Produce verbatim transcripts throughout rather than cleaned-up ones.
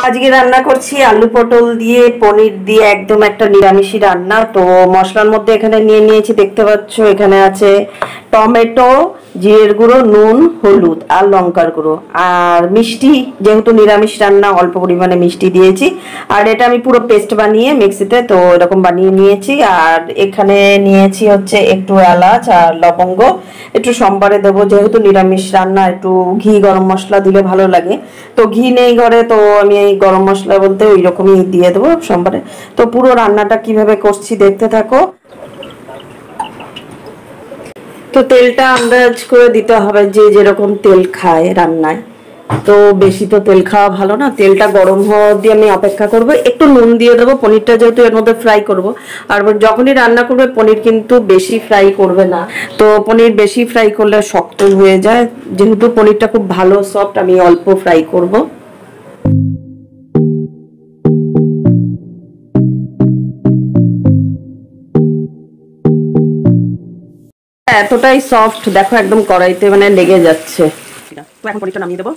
আজকে রান্না করছি আলু পটল দিয়ে পনির দিয়ে একদম একটা নিরামিষি রান্না। তো মশলার মধ্যে এখানে নিয়ে নিয়েছি, দেখতে পাচ্ছ এখানে আছে টমেটো, জিরের গুঁড়ো, নুন, হলুদ আর লঙ্কার গুঁড়ো আর মিষ্টি। যেহেতু নিরামিষ রান্না অল্প পরিমাণে মিষ্টি দিয়েছি। আর এটা আমি পুরো পেস্ট বানিয়ে মিক্সিতে তো এরকম বানিয়ে নিয়েছি। আর এখানে নিয়েছি হচ্ছে একটু এলাচ আর লবঙ্গ, একটু সম্বারে দেবো যেহেতু নিরামিষ রান্না, একটু ঘি গরম মশলা দিলে ভালো লাগে। তো ঘি নেই ঘরে, তো আমি এই গরম মশলা বলতে ওই রকমই দিয়ে দেবো সম্বারে। তো পুরো রান্নাটা কিভাবে করছি দেখতে থাকো। তো তেলটা আন্দাজ করে দিতে হবে, যে যেরকম তেল খায় রান্নায়। তো বেশি তো তেল খাওয়া ভালো না, তেলটা গরম হওয়া দিয়ে আমি অপেক্ষা করব। একটু নুন দিয়ে দেবো, পনিরটা যেহেতু এর মধ্যে ফ্রাই করব। আর যখনই রান্না করবে পনির কিন্তু বেশি ফ্রাই করবে না, তো পনির বেশি ফ্রাই করলে শক্ত হয়ে যায়। যেহেতু পনিরটা খুব ভালো সফট, আমি অল্প ফ্রাই করব। এতটাই সফট দেখো, একদম কড়াইতে মানে লেগে যাচ্ছে। এখন পনিরটা নামিয়ে দেবো।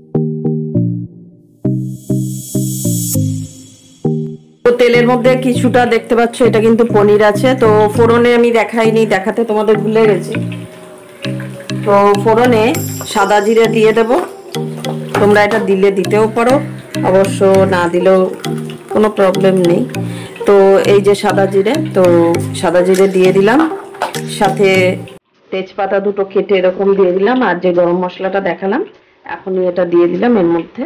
তো তেলের মধ্যে কিছুটা দেখতে পাচ্ছ এটা কিন্তু পনির আছে। তো ফোড়নে আমি দেখাইনি, দেখাতে তোমাদের ভুলে গেছি। তো ফোড়নে সাদা জিরে দিয়ে দেব। তোমরা এটা দিলে দিতেও পারো, অবশ্য না দিলেও কোনো প্রবলেম নেই। তো এই যে সাদা জিরে, তো সাদা জিরে দিয়ে দিলাম, সাথে তেজপাতা দুটো কেটে এরকম দিয়ে দিলাম। আর যে গরম মশলাটা দেখালাম এখনই এটা দিয়ে দিলাম এর মধ্যে।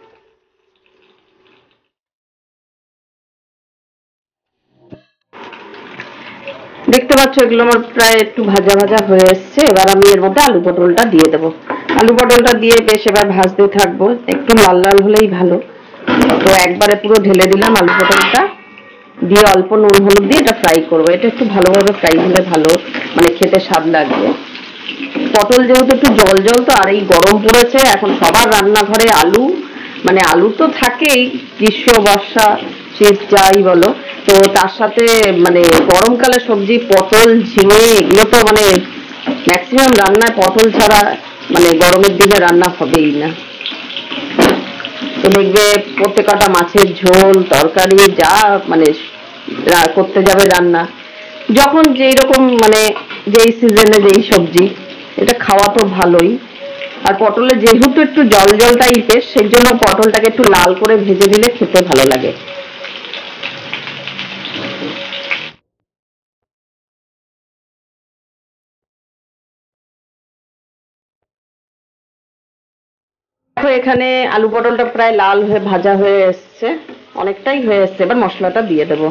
দেখতে পাচ্ছ এগুলো আমার প্রায় একটু ভাজা ভাজা হয়ে এসছে। এবার আমি এর মধ্যে আলু পটলটা দিয়ে দেবো। আলু পটলটা দিয়ে বেশ এবার ভাজতে থাকবো, একটু লাল লাল হলেই ভালো। তো একবারে পুরো ঢেলে দিলাম আলু পটলটা, দিয়ে অল্প নুন হলুদ দিয়ে এটা ফ্রাই করবো। এটা একটু ভালোভাবে ফ্রাই হলে ভালো, মানে খেতে স্বাদ লাগবে। পটল যেহেতু একটু জল জল, তো আর এই গরম পড়েছে এখন সবার রান্নাঘরে আলু, মানে আলু তো থাকেই, গ্রীষ্ম বর্ষা শীত যাই বলো। তো তার সাথে মানে গরমকালে সবজি পটল ঝিঙে এগুলো তো মানে ম্যাক্সিমাম রান্নায় পটল ছাড়া মানে গরমের দিনে রান্না হবেই না। তো দেখবে প্রত্যেকটা মাছের ঝোল তরকারি যা মানে করতে যাবে রান্না, যখন যেই রকম মানে যেই সিজনে যেই সবজি, এটা খাওয়া তো ভালোই। আর পটলে যেহেতু একটু জল জল টাইপের, সেই জন্য পটলটাকে একটু লাল করে ভেজে দিলে খেতে ভালো লাগে। এখানে আলু পটলটা প্রায় লাল হয়ে ভাজা হয়ে এসছে, অনেকটাই হয়ে এসছে। এবার মশলাটা দিয়ে দেবো।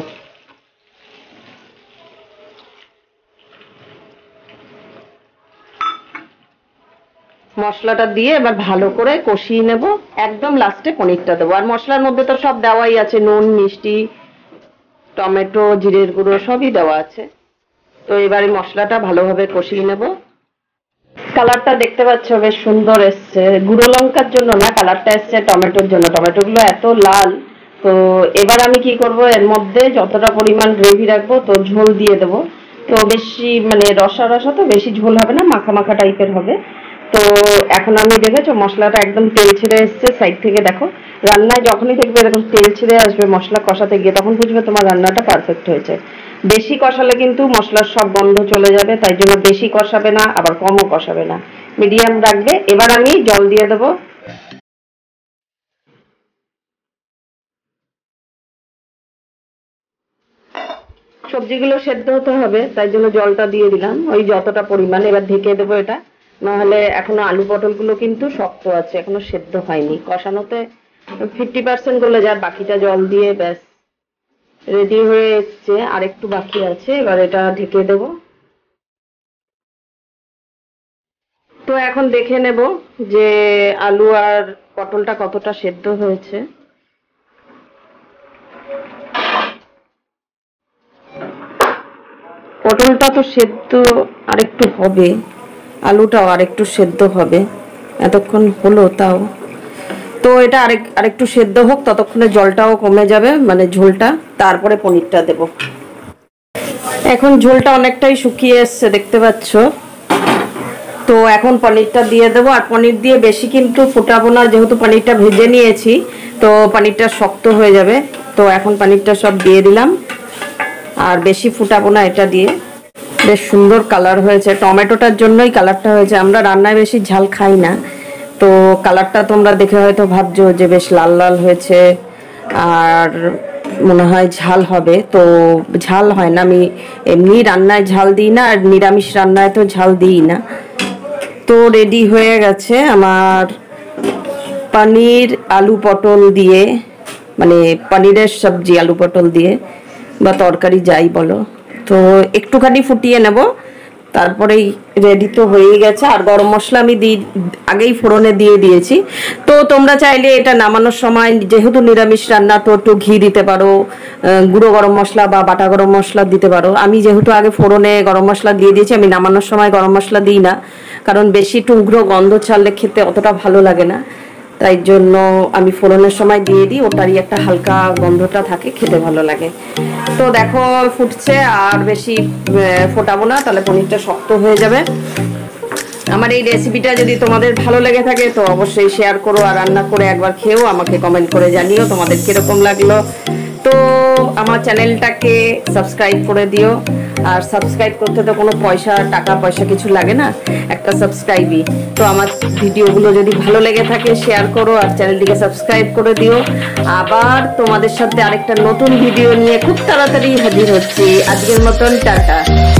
মশলাটা দিয়ে এবার ভালো করে কষিয়ে নেব, একদম লাস্টে পনিরটা দেবো। আর মশলার মধ্যে তো সব দেওয়াই আছে, নুন মিষ্টি টমেটো জিরের গুঁড়ো সবই দেওয়া আছে। তো এবারে মশলাটা ভালোভাবে কষিয়ে নেব। কালারটা দেখতে পাচ্ছ বেশ সুন্দর এসছে, গুঁড়ো লঙ্কার জন্য না, কালারটা এসছে টমেটোর জন্য। টমেটোগুলো এত লাল। তো এবার আমি কি করব, এর মধ্যে যতটা পরিমাণ গ্রেভি রাখবো তো ঝোল দিয়ে দেবো। তো বেশি মানে রসা রসা তো বেশি ঝোল হবে না, মাখা মাখা টাইপের হবে। তো এখন আমি দেখেছো মশলাটা একদম তেল ছেড়ে এসছে সাইড থেকে। দেখো রান্নায় যখনই দেখবে এরকম তেল ছেড়ে আসবে মশলা কষাতে গিয়ে, তখন বুঝবে তোমার রান্নাটা পারফেক্ট হয়েছে। বেশি কষালে কিন্তু মশলার সব গন্ধ চলে যাবে, তাই জন্য বেশি কষাবে না আবার কমও কষাবে না, মিডিয়াম রাখবে। এবার আমি জল দিয়ে দেবো। সবজিগুলো সেদ্ধ হতে হবে, তাই জন্য জলটা দিয়ে দিলাম ওই যতটা পরিমাণ। এবার ঢেকে দেবো এটা, নাহলে এখনো আলু পটল গুলো কিন্তু শক্ত আছে, এখনো সেদ্ধ হয়নি। কষানোতে ফিফটি পার্সেন্ট গলে যায়, বাকিটা জল দিয়ে ব্যাস রেডি হয়ে এসছে। আর একটু বাকি আছে, এবার এটা ঢেকে দেবো। তো এখন দেখে নেব যে আলু আর পটলটা কতটা সেদ্ধ হয়েছে। পটলটা তো সেদ্ধ আরেকটু হবে, আলুটাও আরেকটু সেদ্ধ হবে, এতক্ষণ হলো তাও। তো এটা আরেক আরেকটু সেদ্ধ হোক, ততক্ষণে জলটাও কমে যাবে মানে ঝোলটা, তারপরে পনিরটা দেব। এখন ঝোলটা অনেকটাই শুকিয়ে এসছে দেখতে পাচ্ছ। তো এখন পনিরটা দিয়ে দেবো। আর পনির দিয়ে বেশি কিন্তু ফোটাবো না, যেহেতু পনিরটা ভেজে নিয়েছি। তো পনিরটা শক্ত হয়ে যাবে। তো এখন পনিরটা সব দিয়ে দিলাম, আর বেশি ফুটাবো না এটা দিয়ে। বেশ সুন্দর কালার হয়েছে, টমেটোটার জন্যই কালারটা হয়েছে। আমরা রান্নায় বেশি ঝাল খাই না, তো কালারটা তোমরা দেখে হয়তো ভাবছো যে বেশ লাল লাল হয়েছে আর মনে হয় ঝাল হবে। তো ঝাল হয় না, আমি এমনি রান্নায় ঝাল দিই না, আর নিরামিষ রান্নায় তো ঝাল দিই না। তো রেডি হয়ে গেছে আমার পনির আলু পটল দিয়ে, মানে পনিরের সবজি আলু পটল দিয়ে বা তরকারি যাই বলো। তো একটুখানি ফুটিয়ে নেব, তারপরেই রেডি তো হয়েই গেছে। আর গরম মশলা আমি দিই আগেই ফোড়নে দিয়ে দিয়েছি। তো তোমরা চাইলে এটা নামানোর সময়, যেহেতু নিরামিষ রান্না, তো একটু ঘি দিতে পারো, গুঁড়ো গরম মশলা বা বাটা গরম মশলা দিতে পারো। আমি যেহেতু আগে ফোড়নে গরম মশলা দিয়ে দিয়েছি, আমি নামানোর সময় গরম মশলা দিই না, কারণ বেশি টুকরো গন্ধ ছাড়লে খেতে অতটা ভালো লাগে না। তাই জন্য আমি ফোড়নের সময় দিয়ে দিই, ওটারই একটা হালকা গন্ধটা থাকে, খেতে ভালো লাগে। তো দেখো ফুটছে, আর বেশি ফোটাবো না, তাহলে পনিরটা শক্ত হয়ে যাবে। আমার এই রেসিপিটা যদি তোমাদের ভালো লেগে থাকে তো অবশ্যই শেয়ার করো, আর রান্না করে একবার খেয়েও আমাকে কমেন্ট করে জানিও তোমাদের কিরকম লাগলো। তো আমার চ্যানেলটাকে সাবস্ক্রাইব করে দিও, আর সাবস্ক্রাইব করতে তো কোনো পয়সা টাকা পয়সা কিছু লাগে না, একটা সাবস্ক্রাইবই। তো আমার ভিডিওগুলো যদি ভালো লেগে থাকে শেয়ার করো, আর চ্যানেলটিকে সাবস্ক্রাইব করে দিও। আবার তোমাদের সাথে আরেকটা নতুন ভিডিও নিয়ে খুব তাড়াতাড়ি হাজির হচ্ছি। আজকের মতন টাটা।